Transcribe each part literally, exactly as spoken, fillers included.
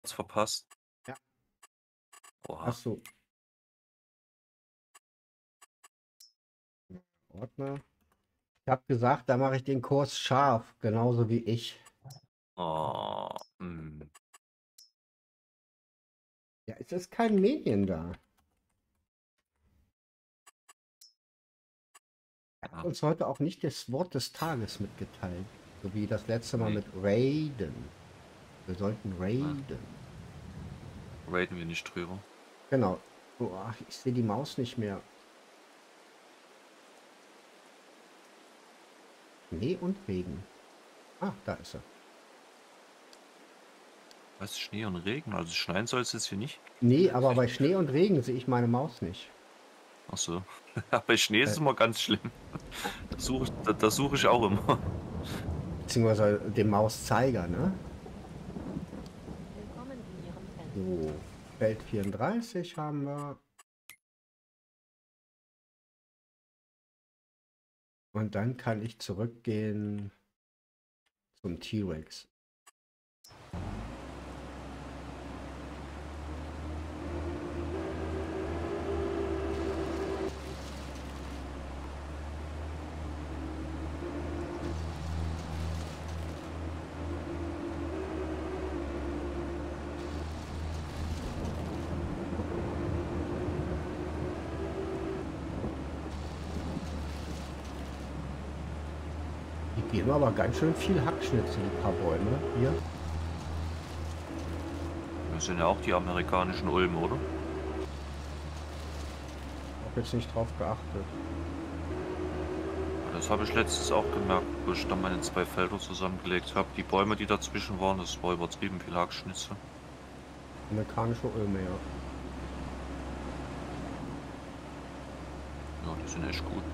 verpasst. Ja. Oha. Hast du. Ordner. Ich habe gesagt, da mache ich den Kurs scharf, genauso wie ich. Oh, hm. Ja, es ist kein Medien da. Er hat Ja, uns heute auch nicht das Wort des Tages mitgeteilt. So wie das letzte Mal nee, mit Raiden. Wir sollten nein, raiden. raten wir nicht drüber. Genau. Boah, ich sehe die Maus nicht mehr. Schnee und Regen. Ah, da ist er. Was, Schnee und Regen? Also schneien soll es jetzt hier nicht? Nee, aber bei Schnee und Regen sehe ich meine Maus nicht. Ach so. Bei Schnee ist Äh, es immer ganz schlimm. Da suche ich, da, da suche ich auch immer. beziehungsweise dem Mauszeiger, ne? Willkommen in Ihrem Fenster. So, Feld vierunddreißig haben wir. Und dann kann ich zurückgehen zum T-Rex. Die geben aber ganz schön viel Hackschnitzel, die paar Bäume hier. Das sind ja auch die amerikanischen Ulmen, oder? Hab jetzt nicht drauf geachtet. Das habe ich letztens auch gemerkt, wo ich dann meine zwei Felder zusammengelegt habe. Die Bäume, die dazwischen waren, das war übertrieben viel Hackschnitzel. Amerikanische Ulme, ja. Ja, die sind echt gut.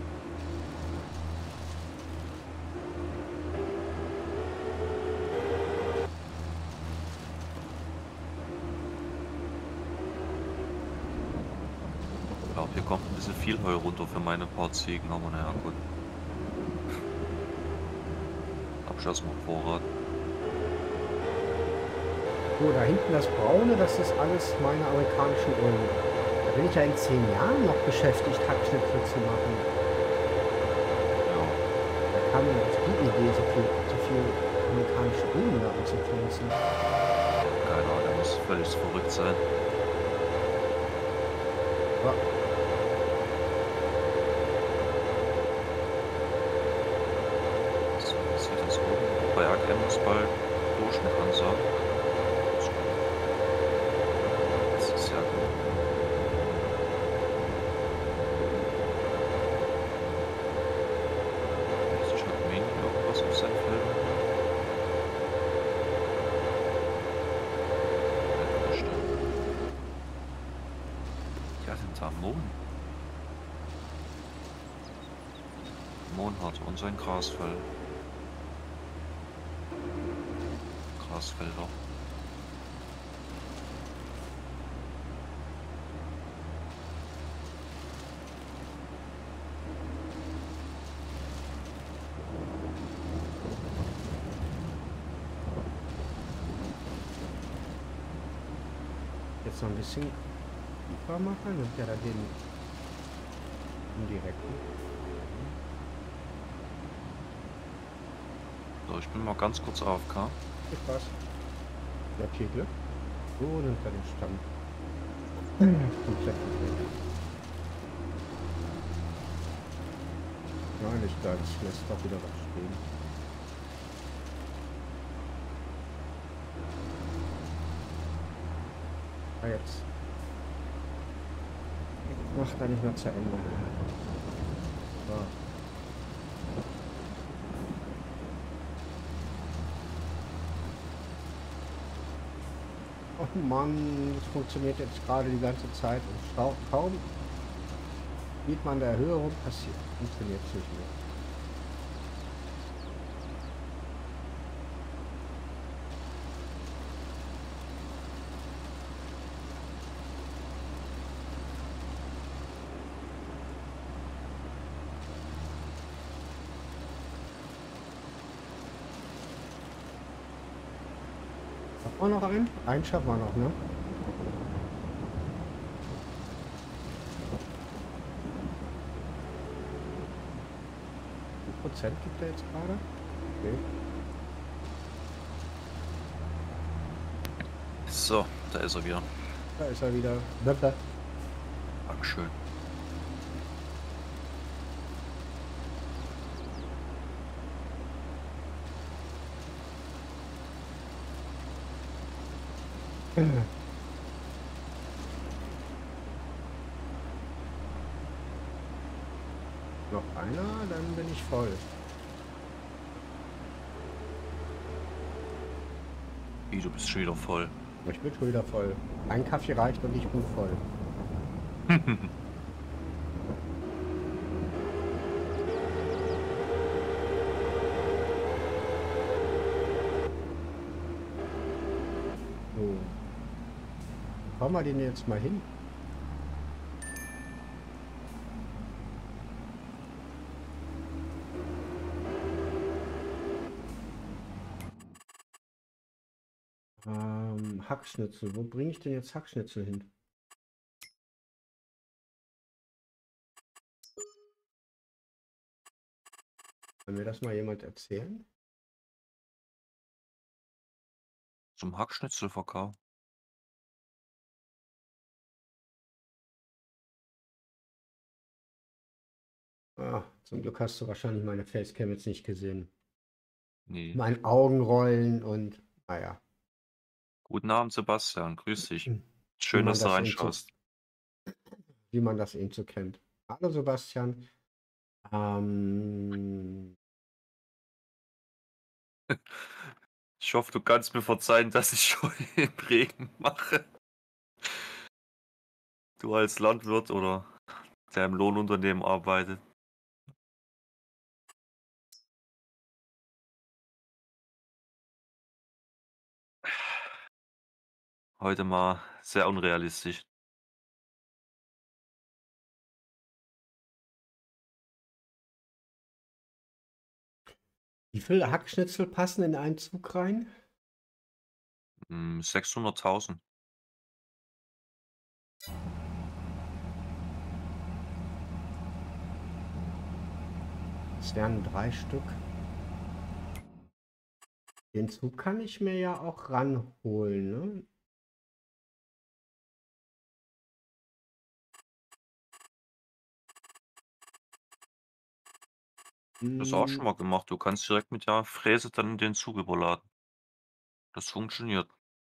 Ich glaube, hier kommt ein bisschen viel Heu runter für meine paar Ziegen, aber naja, gut. Hab ich erstmal Vorrat. So, da hinten das Braune, das ist alles meine amerikanischen Ulme. Da bin ich ja in zehn Jahren noch beschäftigt, Hackschnitzel zu machen. Ja, Da kam mir auf die Idee, so viel, so viel amerikanische Ulme da anzupflanzen. keine Ahnung, der muss völlig verrückt sein. Ja. So, wie sieht das oben? Berg M ist bald Durchschnittansage. Das ist ja gut. Ich habe wenig irgendwas auf seinen Feldern. Ja, bestimmt. Ja, sind da Mohn. Mohnhardt und sein Grasfell. Grasfelder. Jetzt noch ein bisschen tiefer machen und ja da den indirekten. So, ich bin mal ganz kurz A F K. Viel Spaß. Ja, viel Glück. So nimmt er den Stamm komplett weg. Nein, nicht ganz. Lässt doch wieder was stehen. Ah, jetzt. Macht er nicht mehr zu Ende. So. Oh Mann, das funktioniert jetzt gerade die ganze Zeit und stau kaum geht man der Höhe rum, passiert. Funktioniert es nicht mehr. Auch noch einen? Einen schaffen wir noch, ne? Wie viel Prozent gibt er jetzt gerade? Okay. So, da ist er wieder. Da ist er wieder. Böppe. Dankeschön. Noch einer, dann bin ich voll. Wie, du bist schon wieder voll. Ich bin schon wieder voll. Ein Kaffee reicht und ich bin voll. So. Wo kommen wir den jetzt mal hin? Ähm, Hackschnitzel. Wo bringe ich denn jetzt Hackschnitzel hin? Kann mir das mal jemand erzählen? Zum Hackschnitzelverkauf. Ah, zum Glück hast du wahrscheinlich meine Facecam jetzt nicht gesehen. Nee. Mein Augenrollen und naja. Guten Abend, Sebastian. Grüß dich. Wie Schön, man dass du das eben so, reinschaust. wie man das eben so kennt. Hallo Sebastian. Ähm, Ich hoffe, du kannst mir verzeihen, dass ich schon im Regen mache. Du als Landwirt oder der im Lohnunternehmen arbeitet. Heute mal sehr unrealistisch. wie viele Hackschnitzel passen in einen Zug rein? Hm, sechshunderttausend. Das wären drei Stück. Den Zug kann ich mir ja auch ranholen, ne? Das auch Hm, schon mal gemacht. Du kannst direkt mit der Fräse dann den Zug überladen. Das funktioniert.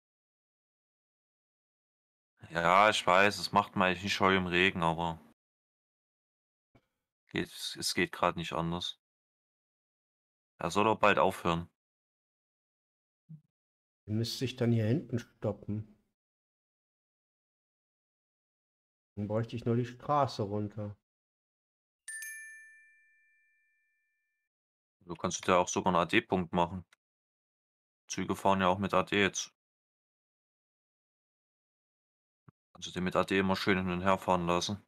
Ja, ich weiß, das macht man eigentlich nicht Heu im Regen, aber geht, es geht gerade nicht anders. Er soll auch bald aufhören. die müsste ich dann hier hinten stoppen. Dann bräuchte ich nur die Straße runter. Du kannst ja auch sogar einen A D-Punkt machen. Züge fahren ja auch mit A D jetzt. Kannst du den mit A D immer schön hin und her fahren lassen.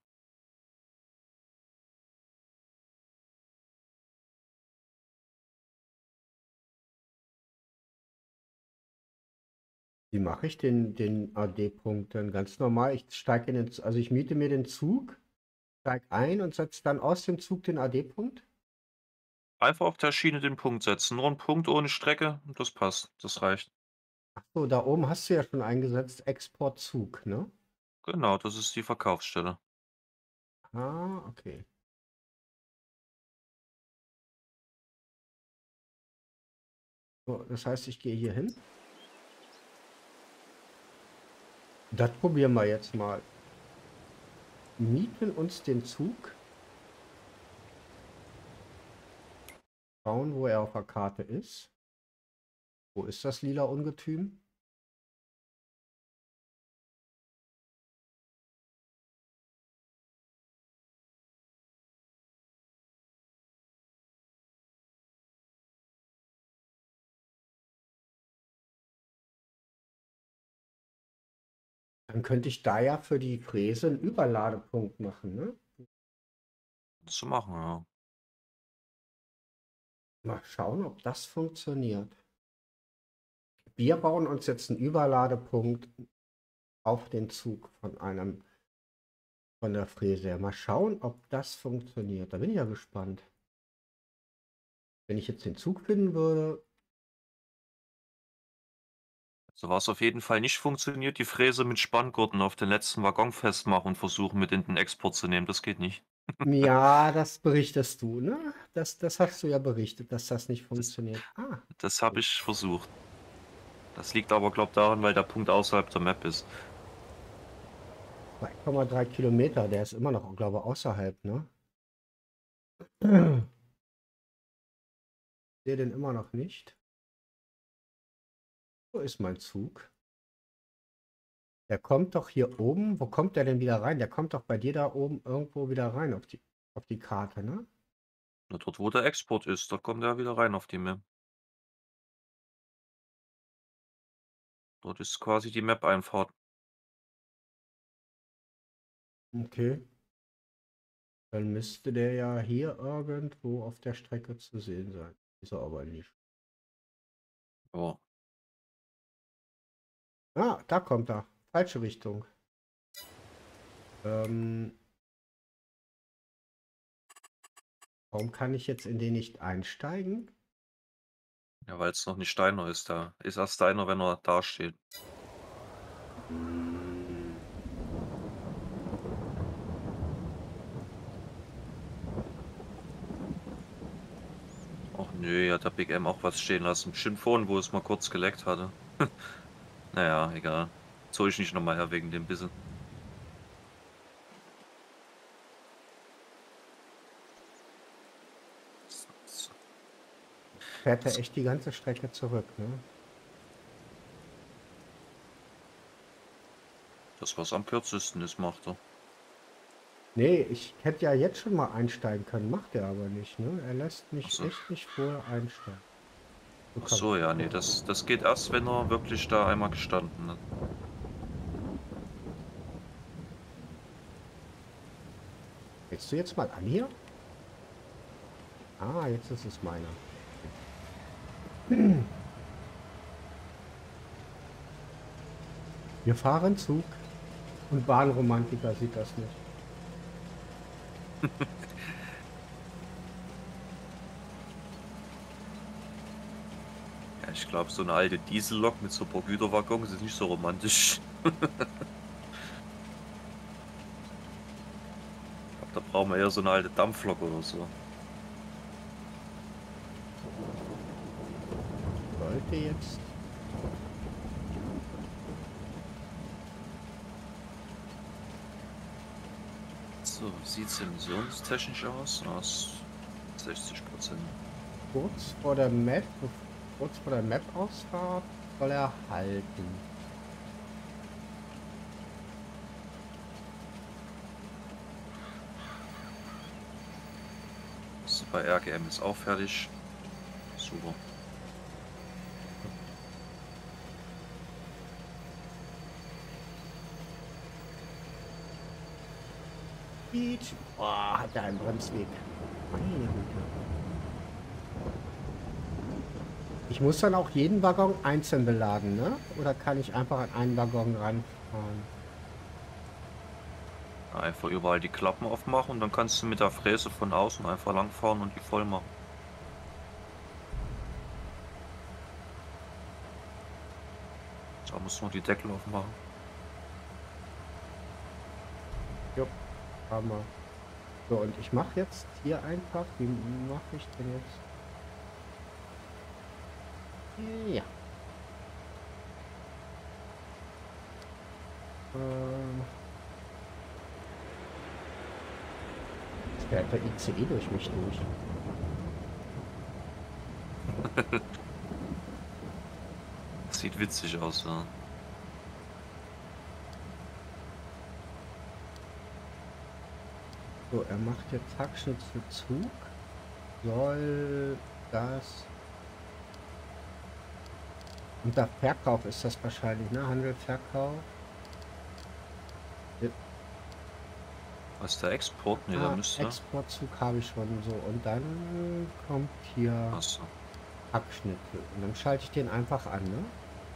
Wie mache ich den, den A D-Punkt dann? Ganz normal. Ich steige in den, Z- also ich miete mir den Zug, steige ein und setze dann aus dem Zug den A D-Punkt. Einfach auf der Schiene den Punkt setzen. Nur ein Punkt ohne Strecke und das passt. Das reicht. Ach so, da oben hast du ja schon eingesetzt, Export Zug, ne? Genau, das ist die Verkaufsstelle. Ah, okay. So, das heißt, ich gehe hier hin. Das probieren wir jetzt mal. Mieten uns den Zug. Schauen, wo er auf der Karte ist. Wo ist das lila Ungetüm? Dann könnte ich da ja für die Fräse einen Überladepunkt machen, ne? Das zu machen, ja. Mal schauen, ob das funktioniert. wir bauen uns jetzt einen Überladepunkt auf den Zug von einem von der Fräse. Mal schauen, ob das funktioniert. Da bin ich ja gespannt. Wenn ich jetzt den Zug finden würde, So was auf jeden Fall nicht funktioniert, die Fräse mit Spanngurten auf den letzten Waggon festmachen und versuchen mit in den Export zu nehmen. Das geht nicht. ja, das berichtest du, ne? Das, das hast du ja berichtet, dass das nicht Das, funktioniert. Ah, das habe ich versucht. Das liegt aber, glaube ich, daran, weil der Punkt außerhalb der Map ist. zwei Komma drei Kilometer, der ist immer noch, glaube ich, außerhalb, ne? Sehe den immer noch nicht. Wo ist mein Zug? Der kommt doch hier oben. Wo kommt der denn wieder rein? Der kommt doch bei dir da oben irgendwo wieder rein auf die, auf die Karte, ne? Nur dort, wo der Export ist, da kommt er wieder rein auf die Map. Dort ist quasi die Map-Einfahrt. Okay. Dann müsste der ja hier irgendwo auf der Strecke zu sehen sein. Ist er aber nicht. Ja. Ah, da kommt er. Falsche Richtung. Ähm, warum kann ich jetzt in den nicht einsteigen? Ja, weil es noch nicht Steiner ist. Da ist erst Steiner, wenn er da steht. Ach nö, hat der Big M auch was stehen lassen. Bestimmt vorhin, wo es mal kurz geleckt hatte. Naja, egal. Soll ich nicht nochmal her wegen dem bisschen. Fährt er echt die ganze Strecke zurück, ne? Das, was am kürzesten ist, macht er. Nee, ich hätte ja jetzt schon mal einsteigen können, macht er aber nicht, ne? Er lässt Ach mich so. echt nicht vorher einsteigen. So Ach kann- so, ja, nee, das, das geht erst, wenn er wirklich da einmal gestanden hat. Hältst du jetzt mal an hier? Ah, jetzt ist es meiner. Wir fahren Zug und Bahnromantiker sieht das nicht. Ja, ich glaube, so eine alte Diesellok mit so ein paar Güterwaggons ist nicht so romantisch. Ich glaube, da brauchen wir eher so eine alte Dampflok oder so. Sollte jetzt. So, sieht es emissionstechnisch aus? Aus sechzig Prozent. Kurz vor der Map, kurz vor der Map-Ausfahrt soll er halten. So, bei R G M ist auch fertig. Super. Beach. Boah, hat er einen Bremsweg. Meine Güte. Ich muss dann auch jeden Waggon einzeln beladen, ne? Oder kann ich einfach an einen Waggon ranfahren? Einfach überall die Klappen aufmachen und dann kannst du mit der Fräse von außen einfach langfahren und die voll machen. Da muss man die Deckel aufmachen. Jo, haben wir. So, und ich mache jetzt hier einfach, wie mache ich denn jetzt? Ja. Ähm. Jetzt fährt der I C E durch mich durch. Sieht witzig aus, ja. So, er macht jetzt Hackschnitt für Zug. Soll das... Unter Verkauf ist das wahrscheinlich, ne? Handel, Verkauf. Was ist der Export? Ne, Ah, da müsste. Exportzug habe ich schon so. Und dann kommt hier Achso. Hackschnitte. Und dann schalte ich den einfach an, ne?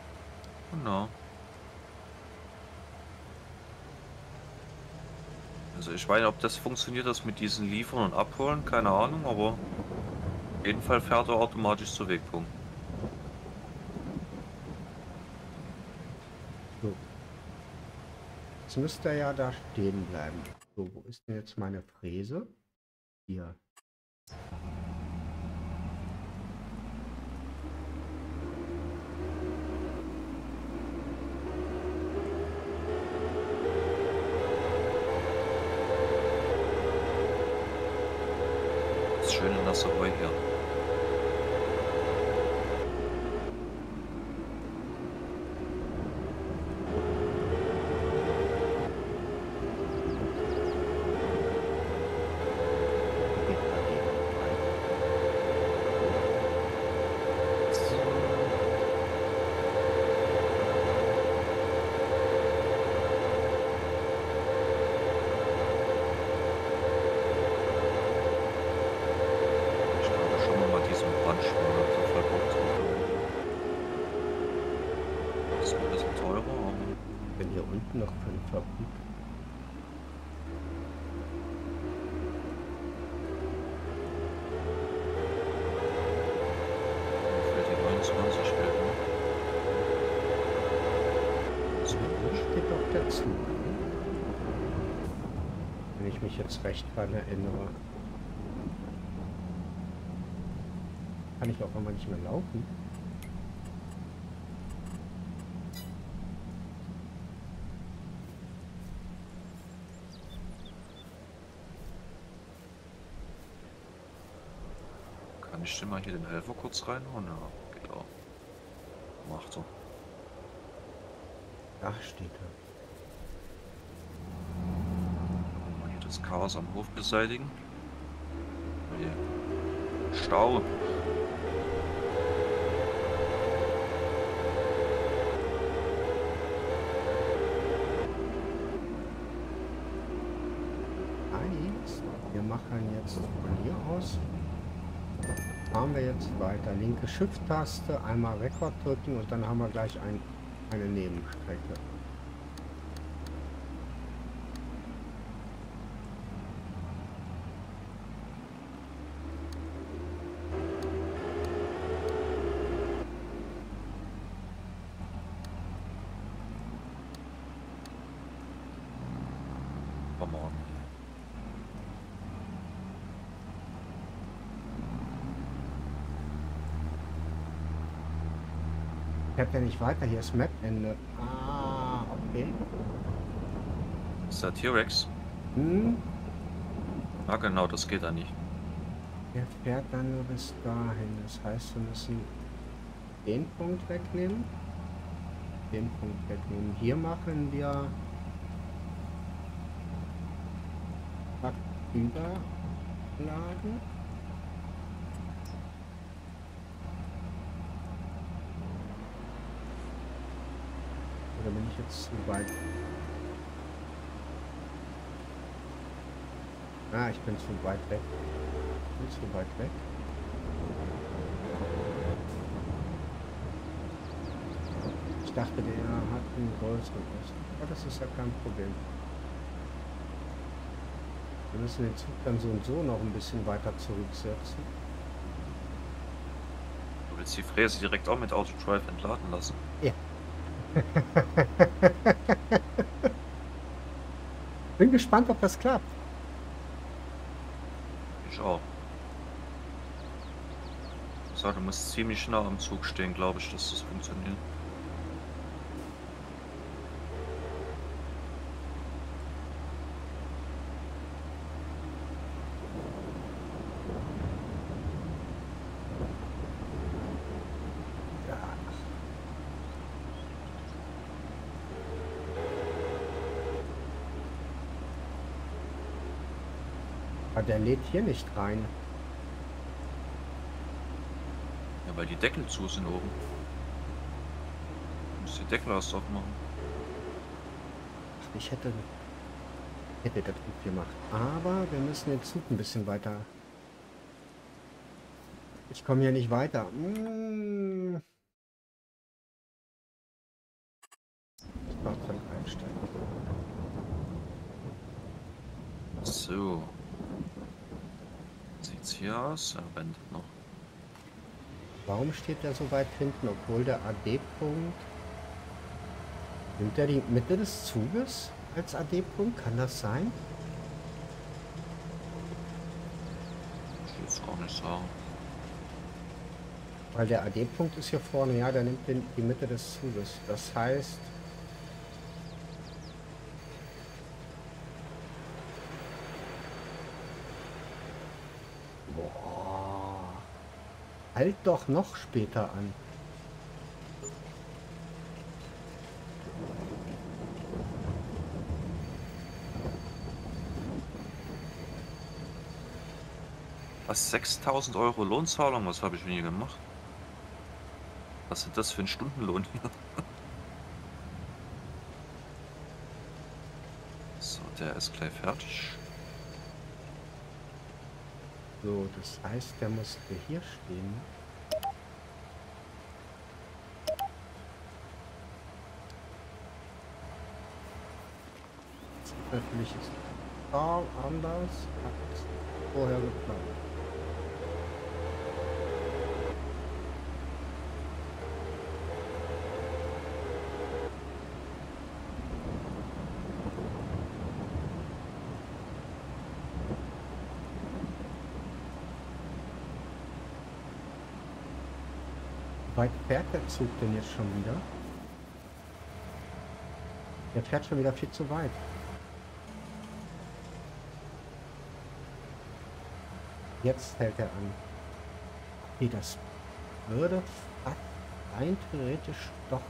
Genau. Also ich weiß nicht, ob das funktioniert, das mit diesen Liefern und Abholen, keine Ahnung, aber auf jeden Fall fährt er automatisch zu Wegpunkt. So, jetzt müsste er ja da stehen bleiben. So, wo ist denn jetzt meine Fräse? Hier. Das schöne nasse Heu hier. Geht dagegen rein. So. Ich starte schon mal diesen Brandschwader, so voll Bock drauf. Ist ein bisschen teurer, aber Wenn hier unten noch für eine Fabrik. für die neunundzwanzig Geld, ne? Das Da wird oben nicht. steht doch der Zug. Ne? Wenn ich mich jetzt recht dran erinnere. Kann ich auch immer nicht mehr laufen. Kann ich denn mal hier den Helfer kurz reinhauen? Ja, geht auch. Macht er. Da steht er. Mal hier das Chaos am Hof beseitigen. Hier. Stau. Eins. Wir machen jetzt von hier aus. Fahren wir jetzt weiter. Linke Shift-Taste, einmal Rekord drücken und dann haben wir gleich ein, eine Nebenstrecke. Come on. Ich habe ja nicht weiter. Hier ist Map-Ende. Ah, okay. Ist der T-Rex? Hm, Ja, genau, das geht da nicht. der fährt dann nur bis dahin. Das heißt, wir müssen den Punkt wegnehmen. Den Punkt wegnehmen. Hier machen wir Überladen. Oder bin ich jetzt zu weit? Ah, ich bin zu weit weg. Ich bin zu weit weg. Ich dachte, der hat einen größeren Ost. Aber das ist ja kein Problem. Wir müssen den Zug dann so und so noch ein bisschen weiter zurücksetzen. Du willst die Fräse direkt auch mit Autodrive entladen lassen? Ja. Bin gespannt, ob das klappt. Ich auch. So, du musst ziemlich nah am Zug stehen, glaube ich, dass das funktioniert. Ja. Aber der lädt hier nicht rein. Ja, weil die Deckel zu sind oben. Du musst die Deckel erst aufmachen. Ich hätte, hätte das gut gemacht. Aber wir müssen den Zug ein bisschen weiter. Ich komme hier nicht weiter. Hm. Werkstatt. So. Sieht's hier aus? Er wendet noch. Warum steht der so weit hinten, obwohl der A D-Punkt... Nimmt er die Mitte des Zuges als A D-Punkt? Kann das sein? Ich will es gar nicht sagen. Weil der A D-Punkt ist hier vorne, ja, der nimmt den, die Mitte des Zuges. Das heißt... Boah. Halt doch noch später an. Was? sechstausend Euro Lohnzahlung? Was habe ich denn hier gemacht? Was ist das für ein Stundenlohn hier? So, der ist gleich fertig. So, das heißt, der musste hier stehen. Das ist natürlich ist total anders als vorher geplant. Wie weit fährt der Zug denn jetzt schon wieder? Der fährt schon wieder viel zu weit. Jetzt hält er an. Okay, das würde fast rein theoretisch doch...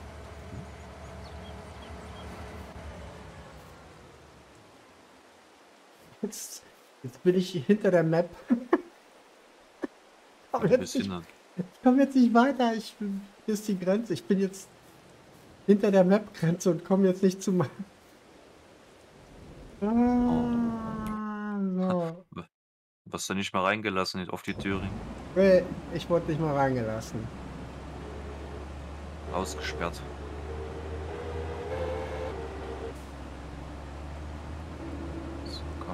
Jetzt, jetzt bin ich hinter der Map. Aber Ein jetzt bisschen. nicht, ich komme jetzt nicht weiter. Ich bin, hier ist die Grenze. Ich bin jetzt hinter der Map-Grenze und komme jetzt nicht zu meinem... Ah, so. Was du nicht mal reingelassen auf die Türen. Nee, ich wurde nicht mal reingelassen. Ausgesperrt. So, komm.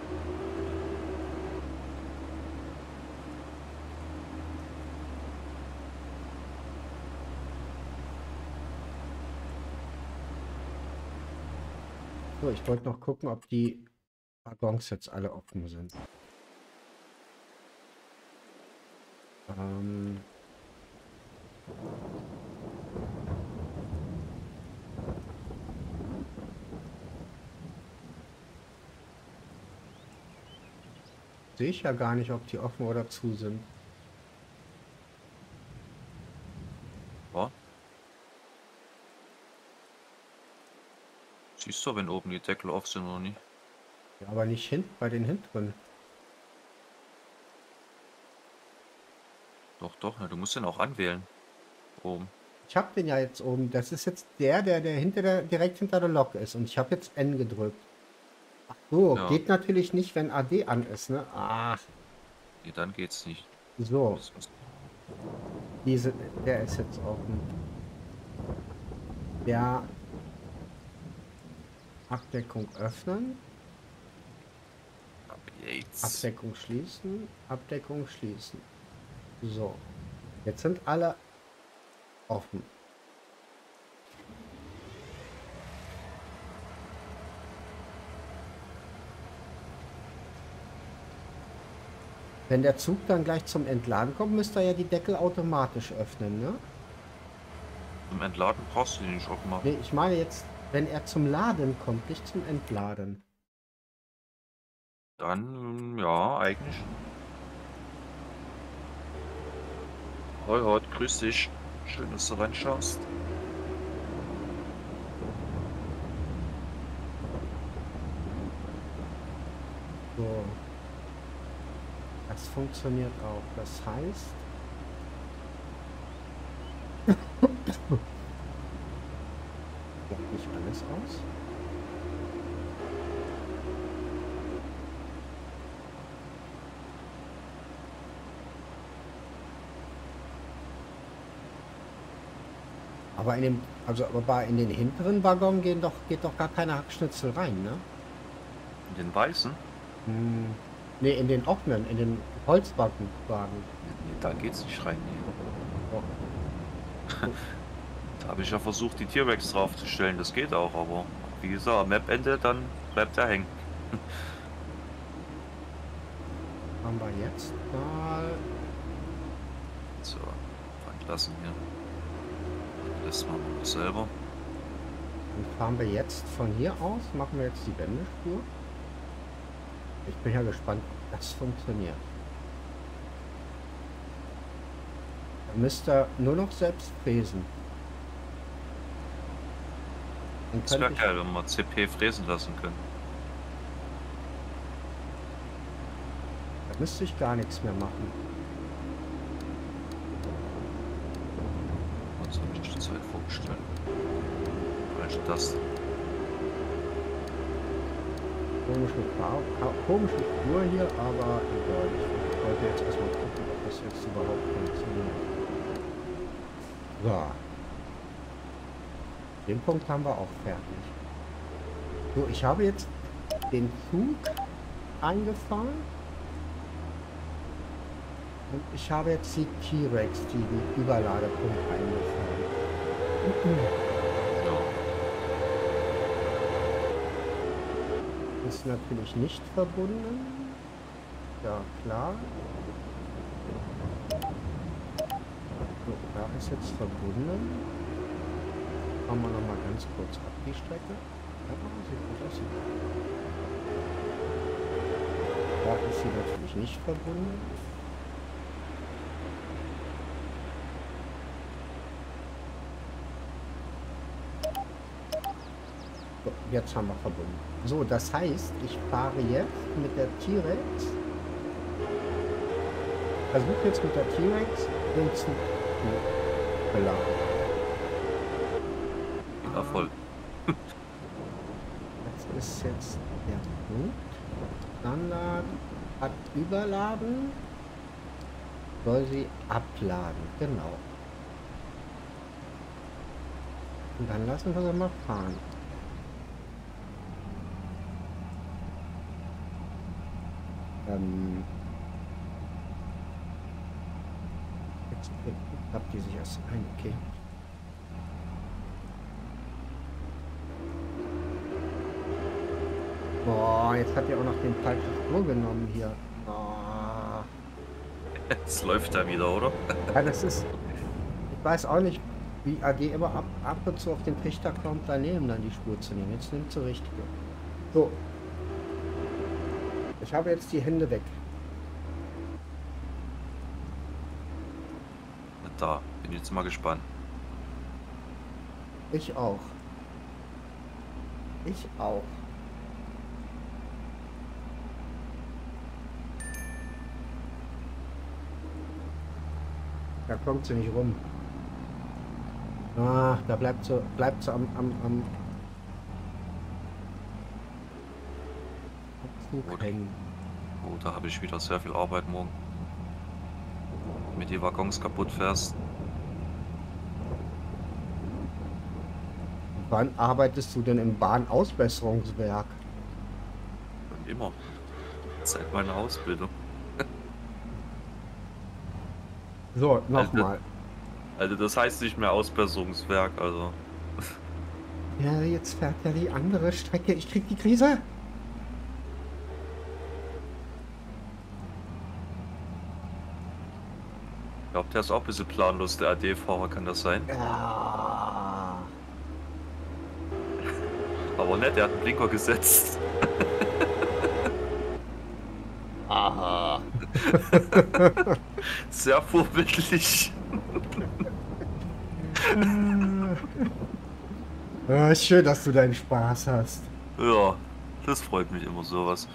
So, ich wollte noch gucken, ob die Waggons jetzt alle offen sind. Ähm... Sehe ich ja gar nicht, ob die offen oder zu sind. Ja. Siehst du, wenn oben die Deckel offen sind oder nicht? Ja, aber nicht hinten bei den hinteren. Doch, doch, ja, du musst den auch anwählen. Oben. Ich habe den ja jetzt oben. Das ist jetzt der, der, der hinter der, direkt hinter der Lok ist. Und ich habe jetzt N gedrückt. Ach so, Ja. geht natürlich nicht, wenn A D an ist, ne? Ach, Nee, dann geht's nicht. so. Das muss- Diese, der ist jetzt offen. Der Abdeckung öffnen. ab jetzt. Abdeckung schließen. Abdeckung schließen. So. Jetzt sind alle offen. Wenn der Zug dann gleich zum Entladen kommt, müsste er ja die Deckel automatisch öffnen, ne? Zum Entladen brauchst du den nicht aufmachen. Nee, ich meine jetzt, wenn er zum Laden kommt, nicht zum Entladen. Dann, ja, eigentlich. Hoi, hoi, grüß dich. Schön, dass du reinschaust. So. Das funktioniert auch. Das heißt... Macht nicht alles aus. Aber in dem Also, aber bei in den hinteren Waggon gehen doch, geht doch gar keine Hackschnitzel rein, ne? In den weißen? Hm. Ne, in den offenen, in den Holzwagen. Wagen. Nee, da geht's nicht rein. Nee. Doch. Da habe ich ja versucht, die T-Rex draufzustellen. Das geht auch, aber wie gesagt, am Map-Ende, dann bleibt er hängen. Haben wir jetzt mal. So, lassen hier. Das machen wir selber. Dann fahren wir jetzt von hier aus, machen wir jetzt die Wendespur. Ich bin ja gespannt, ob das funktioniert. Da müsst ihr nur noch selbst fräsen. Dann Das wäre könnte ich, geil, wenn wir C P fräsen lassen können. da müsste ich gar nichts mehr machen. Was habe ich die Zeit vorgestellt? Falsche Taste. Komische, Farbe, komische Spur hier, aber egal. Ich wollte jetzt erstmal gucken, ob das jetzt überhaupt funktioniert. So. Den Punkt haben wir auch fertig. So, ich habe jetzt den Zug eingefahren. Und ich habe jetzt die T-Rex, die Überladepunkt eingefahren. Ja. Ist natürlich nicht verbunden. Ja, klar. So, da ist jetzt verbunden. Fahren wir noch mal ganz kurz ab die Strecke. Ja, sieht gut aus. Da ist sie natürlich nicht verbunden. So, jetzt haben wir verbunden. So, das heißt, ich fahre jetzt mit der T-Rex. Versuche jetzt mit der T-Rex den Zug zu beladen. Ja, voll. Das ist jetzt der Punkt. Standard hat überladen. Soll sie abladen. Genau. Und dann lassen wir sie mal fahren. Ähm. Jetzt habt ihr sich erst ein, okay. Boah, jetzt hat ihr auch noch den falschen Spur genommen hier. Oh. Jetzt läuft er wieder, oder? Ja, das ist. Ich weiß auch nicht, wie A G immer ab, ab und zu auf den Trichter kommt, daneben dann die Spur zu nehmen. Jetzt nimmt sie richtig. So. Ich habe jetzt die Hände weg. Da, bin jetzt mal gespannt. Ich auch. Ich auch. Da kommt sie nicht rum. Ah, da bleibt sie, bleibt sie am, am, am Zug hängen. Oh, da habe ich wieder sehr viel Arbeit morgen. Mit die Waggons kaputt fährst. Wann arbeitest du denn im Bahnausbesserungswerk? Und immer. Seit meiner Ausbildung. So, nochmal. Also das heißt nicht mehr Ausbesserungswerk, also. Ja, jetzt fährt ja die andere Strecke. Ich krieg die Krise. Ich glaube, der ist auch ein bisschen planlos, der A D-Fahrer, kann das sein? Ja. Aber ne, der hat einen Blinker gesetzt. Aha. Sehr vorbildlich. Ja, schön, dass du deinen Spaß hast. Ja, das freut mich immer sowas.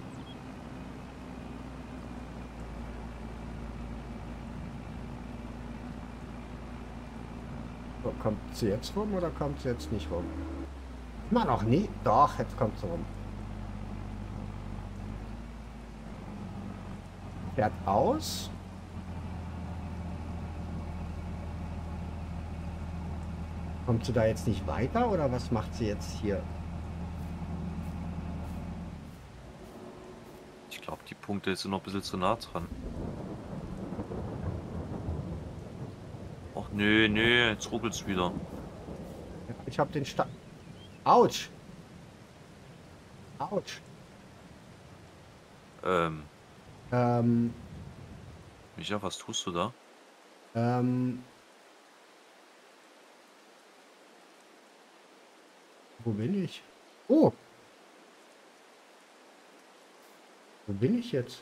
So, kommt sie jetzt rum oder kommt sie jetzt nicht rum? Immer noch nie? Doch, jetzt kommt sie rum. Fährt aus. Kommt sie da jetzt nicht weiter oder was macht sie jetzt hier? Ich glaube, die Punkte sind noch ein bisschen zu nah dran. Ach nö, nö, jetzt ruckelt's wieder. Ja, ich habe den Sta... Autsch! Autsch! Ähm, Ähm, Micha, was tust du da? ähm... Wo bin ich? Oh! Wo bin ich jetzt?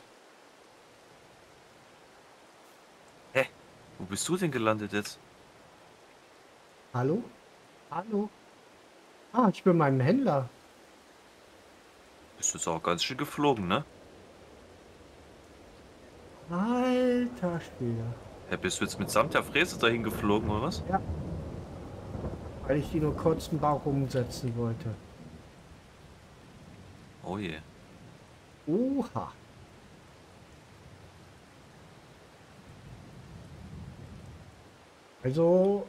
Hä? Wo bist du denn gelandet jetzt? Hallo? Hallo? Ah, ich bin mein Händler. Bist du jetzt auch ganz schön geflogen, ne? Alter Schwede. Hä, bist du jetzt mitsamt der Fräse dahin geflogen, oder was? Ja, weil ich die nur kurz einen Bauch umsetzen wollte. Oh je. Oha. Also,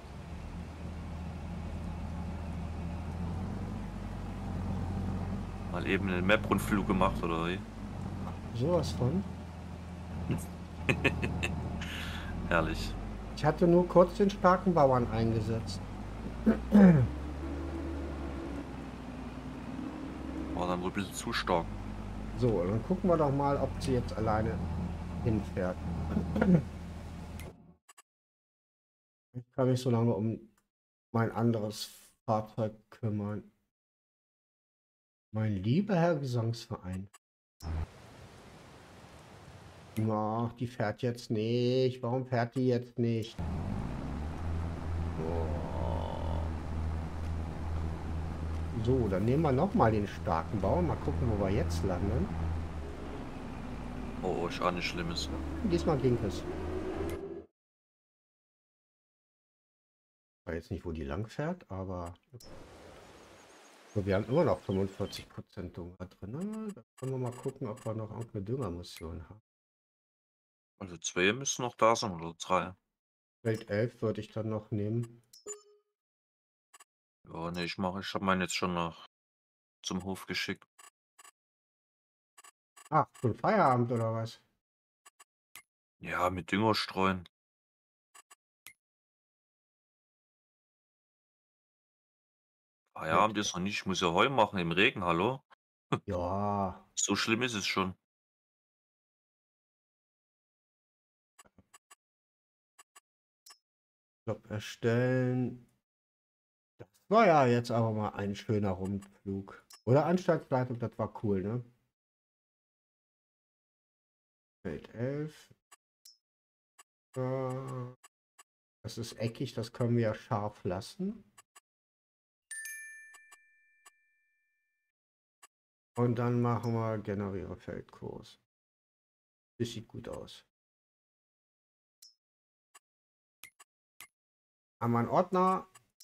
Mal eben einen Map-Rundflug gemacht, oder wie? sowas von. Herrlich. Ich hatte nur kurz den starken Bauern eingesetzt. War dann wohl ein bisschen zu stark. So, dann gucken wir doch mal, ob sie jetzt alleine hinfährt. Ich kann mich so lange um mein anderes Fahrzeug kümmern. Mein lieber Herr Gesangsverein. Ach, die fährt jetzt nicht. Warum fährt die jetzt nicht? Oh. So, dann nehmen wir noch mal den starken Bauern. Mal gucken, wo wir jetzt landen. Oh, oh, ist auch nicht Schlimmes. Diesmal ging es. Ich weiß jetzt nicht, wo die lang fährt, aber so, wir haben immer noch fünfundvierzig Prozent Dünger drin. Ne? Da können wir mal gucken, ob wir noch irgendeine Düngermission haben. Also zwei müssen noch da sein, oder drei. Welt elf würde ich dann noch nehmen. Ja, ne, ich mache, ich habe meinen jetzt schon nach zum Hof geschickt. Ach, schon Feierabend oder was? Ja, mit Dünger streuen. Welt Feierabend ist elf. noch nicht, ich muss ja Heu machen im Regen, hallo? Ja, So schlimm ist es schon. Job erstellen. Das war ja jetzt aber mal ein schöner Rundflug. Oder Anstaltsleitung, das war cool, ne? Feld elf. Äh, Das ist eckig, das können wir ja scharf lassen. Und dann machen wir generiere Feldkurs. Das sieht gut aus. Haben wir einen Ordner.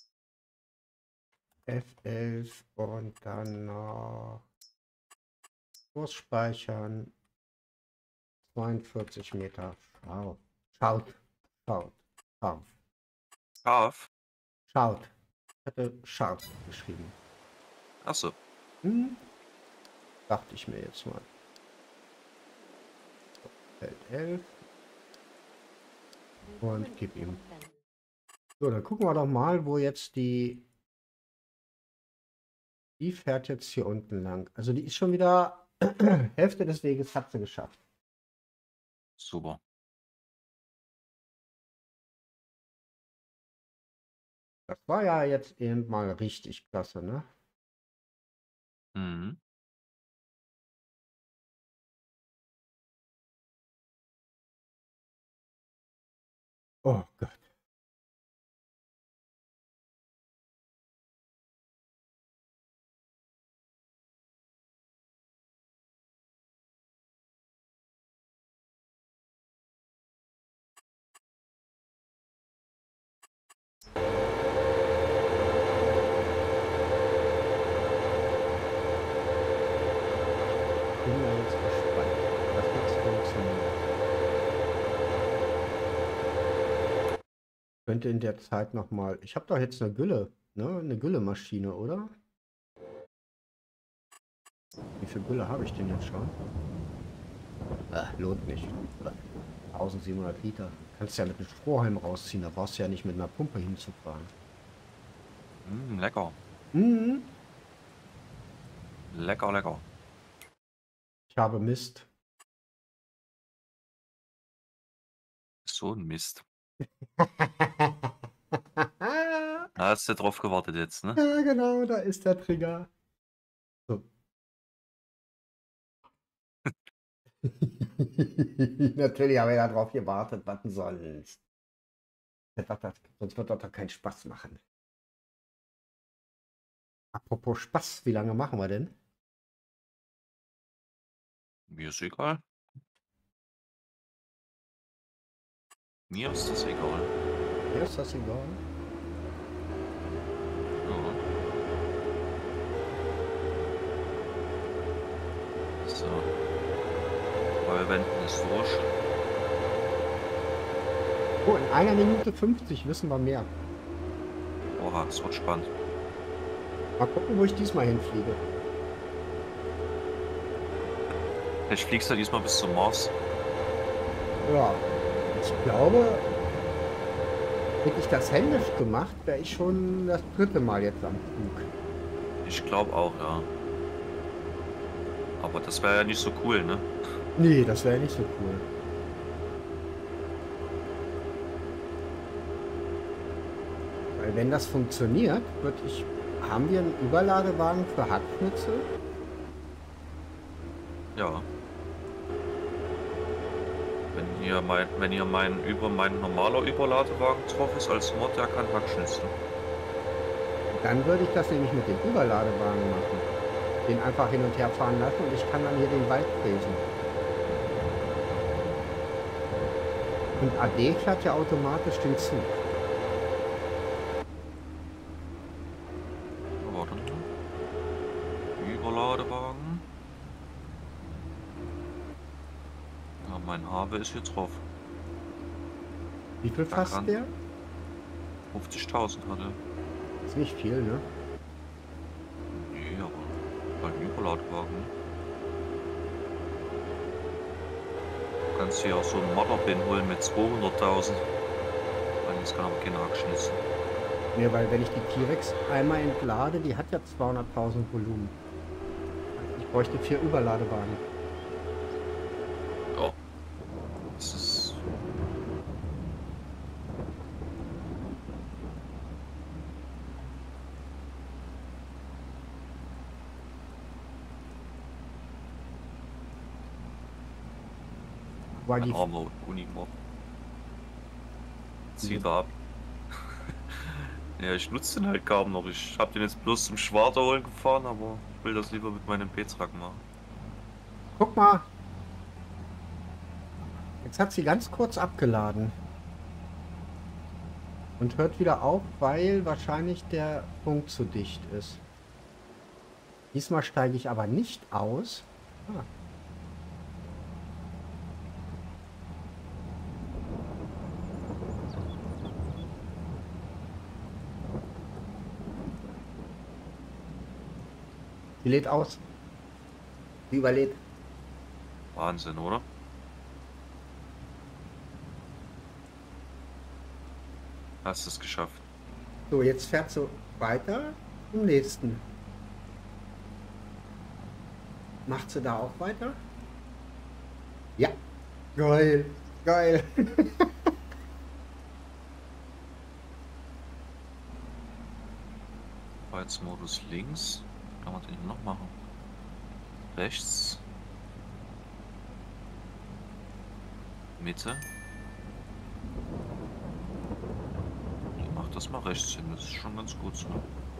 F elf und dann noch Kurs speichern. zweiundvierzig Meter. Schau. Schaut. Schaut. Schaut. Scharf? Schaut. Ich hatte Schaut geschrieben. Achso. Hm? Dachte ich mir jetzt mal. So, Feld elf. Und gib ihm. So, dann gucken wir doch mal, wo jetzt die... Die fährt jetzt hier unten lang. Also die ist schon wieder... Hälfte des Weges hat sie geschafft. Super. Das war ja jetzt eben mal richtig klasse, ne? Mhm. Oh Gott. Bin mal jetzt gespannt. Das wird funktionieren. Könnte in der Zeit noch mal. Ich habe doch jetzt eine Gülle, ne? Eine Güllemaschine, oder? Wie viel Gülle habe ich denn jetzt schon? Ah, lohnt nicht. eintausendsiebenhundert Liter. Kannst ja mit einem Strohhalm rausziehen, da brauchst du ja nicht mit einer Pumpe hinzufahren. Mm, lecker. Mhm. Lecker, lecker. Ich habe Mist. So ein Mist. Ja, Da hast du drauf gewartet jetzt, ne? genau, da ist der Trigger. So. Natürlich habe ich da drauf gewartet, was denn sonst? Sonst wird das doch keinen Spaß machen. Apropos Spaß, wie lange machen wir denn? Mir ist egal. Mir ist das egal. Mir ist das egal. Ja. So. Weil wenden ist wurscht. Oh, in einer Minute fünfzig wissen wir mehr. Oha, es wird spannend. Mal gucken, wo ich diesmal hinfliege. Vielleicht fliegst du diesmal bis zum Mars. Ja, ich glaube, hätte ich das händisch gemacht, wäre ich schon das dritte Mal jetzt am Flug. Ich glaube auch, ja. Aber das wäre ja nicht so cool, ne? Nee, das wäre nicht so cool. Weil wenn das funktioniert, würde ich... Haben wir einen Überladewagen für Hackschnitzel? Ja. Wenn hier mein, wenn hier mein über mein normaler Überladewagen drauf ist als Mod, der kann Hackschnitzel. Dann würde ich das nämlich mit dem Überladewagen machen. Den einfach hin und her fahren lassen und ich kann dann hier den Wald fräsen. Und A D fährt ja automatisch den Zug. Warte mal. Überladewagen. Ja, mein Habe ist hier drauf. Wie viel Da fasst kann der? fünfzigtausend hatte. Ist nicht viel, ne? Nee, aber ein Überladewagen. Ne? Du kannst hier auch so einen Modder-Bin holen mit zweihunderttausend. Das kann aber keine Hackschnitzel. Ne, weil wenn ich die T-Rex einmal entlade, die hat ja zweihunderttausend Volumen. Ich bräuchte vier Überladewagen. Ja. Das ist. Weil Ein die... armer Unimog. Zieht er ab. Ja, ich nutze den halt kaum noch. Ich habe den jetzt bloß zum Schwarter holen gefahren, aber ich will das lieber mit meinem P-Truck machen. Guck mal. Jetzt hat sie ganz kurz abgeladen. Und hört wieder auf, weil wahrscheinlich der Punkt zu dicht ist. Diesmal steige ich aber nicht aus. Ah. Sie lädt aus. Sie überlebt. Wahnsinn, oder? Hast es geschafft. So, jetzt fährt sie weiter zum nächsten. Macht sie da auch weiter? Ja. Geil. Geil. Arbeitsmodus links. Kann man den noch machen? Rechts. Mitte. Ich mach das mal rechts hin, das ist schon ganz gut so.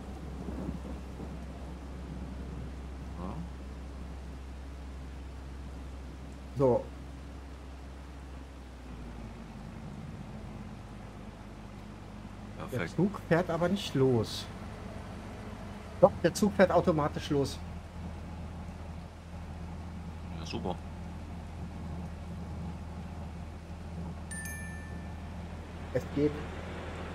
Ja. So. Der Perfekt. Zug fährt aber nicht los. Doch, der Zug fährt automatisch los. Ja, super. Es geht.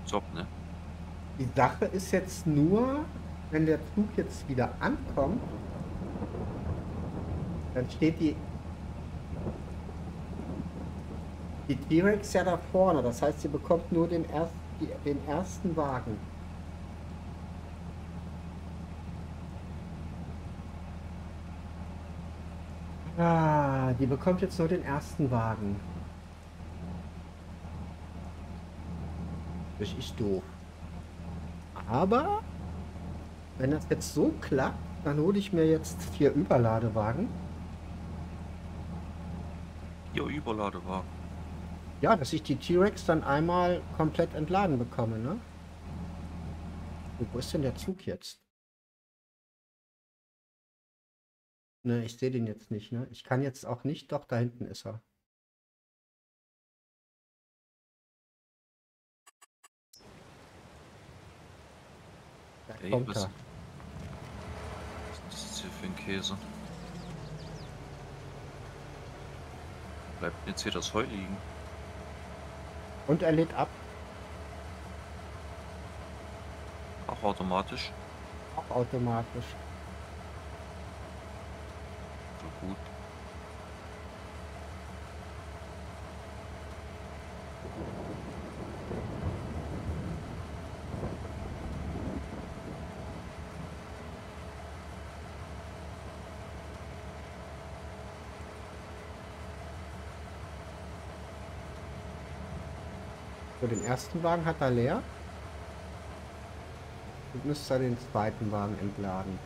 Top, ne? Die Sache ist jetzt nur, wenn der Zug jetzt wieder ankommt, dann steht die, die T-Rex ja da vorne. Das heißt, sie bekommt nur den, erst, die, den ersten Wagen. Ah, die bekommt jetzt nur den ersten Wagen. Das ist doof. Aber wenn das jetzt so klappt, dann hole ich mir jetzt vier Überladewagen. Hier, Überladewagen. Ja, dass ich die T-Rex dann einmal komplett entladen bekomme, ne? Wo ist denn der Zug jetzt? Ne, ich sehe den jetzt nicht, ne? Ich kann jetzt auch nicht, doch, da hinten ist er. Da Ey, kommt was er. was ist das hier für ein Käse? Bleibt jetzt hier das Heu liegen? Und er lädt ab, Auch automatisch? auch automatisch. So gut. So, den ersten Wagen hat er leer. Und müsste er den zweiten Wagen entladen.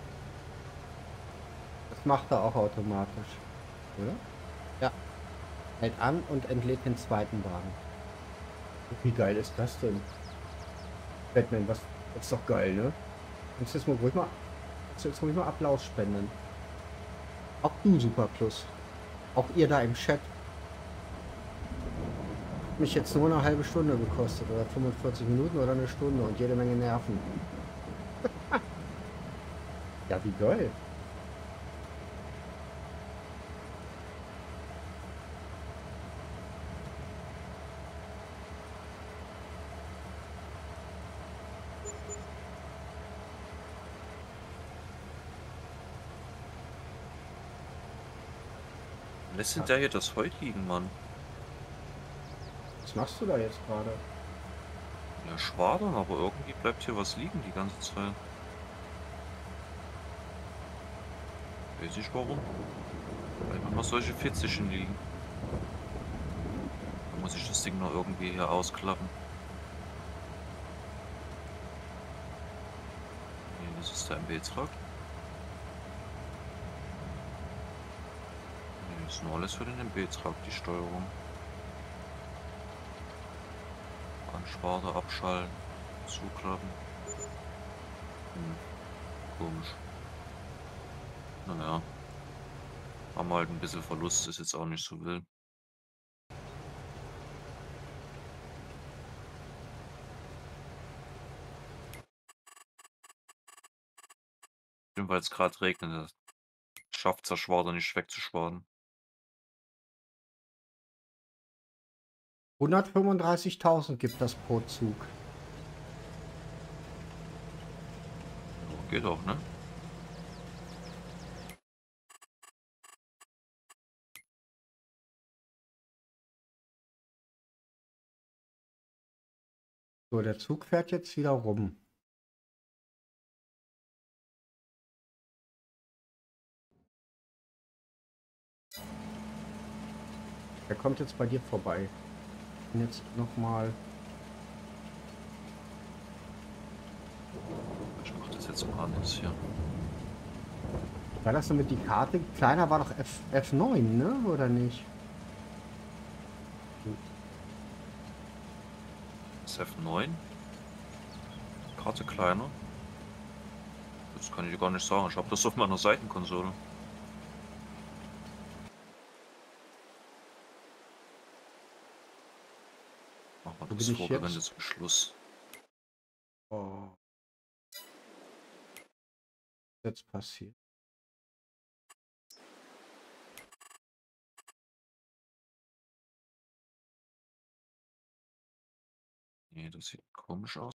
Das macht er auch automatisch, oder? Ja, hält an und entlädt den zweiten Wagen. Wie geil ist das denn? Batman, was, das ist doch geil, ne? Kannst du jetzt mal ruhig mal, kannst du jetzt ruhig mal Applaus spenden. Auch du, Super Plus. Auch ihr da im Chat. Mich jetzt nur eine halbe Stunde gekostet oder fünfundvierzig Minuten oder eine Stunde und jede Menge Nerven. Ja, wie geil. Lässt denn der hier das Heu liegen, Mann? Was machst du da jetzt gerade? Ja, schwadern, aber irgendwie bleibt hier was liegen die ganze Zeit. Weiß ich warum. Bleiben immer solche Fitzelchen liegen. Da muss ich das Ding noch irgendwie hier ausklappen. Nee, das ist der M B-Truck. Nee, das ist nur alles für den M B-Truck, die Steuerung. Anschwarte, abschalten, zuklappen. Hm, komisch. Naja. Haben wir halt ein bisschen Verlust, ist jetzt auch nicht so wild. Weil es gerade regnet, schafft der Schwader nicht wegzuschwaden. hundertfünfunddreißigtausend gibt das pro Zug. Ja, geht auch, ne? So, der Zug fährt jetzt wieder rum. Der kommt jetzt bei dir vorbei. Und jetzt nochmal. Ich mach das jetzt mal anders hier. War das so mit die Karte? Kleiner war doch F, F9, ne? Oder nicht? Das F neun. Karte kleiner. Das kann ich dir gar nicht sagen. Ich habe das auf meiner Seitenkonsole. Machen wir Wo das bin ich Vorgewende jetzt? zum Schluss. Oh. Jetzt passiert. Nee, das sieht komisch aus.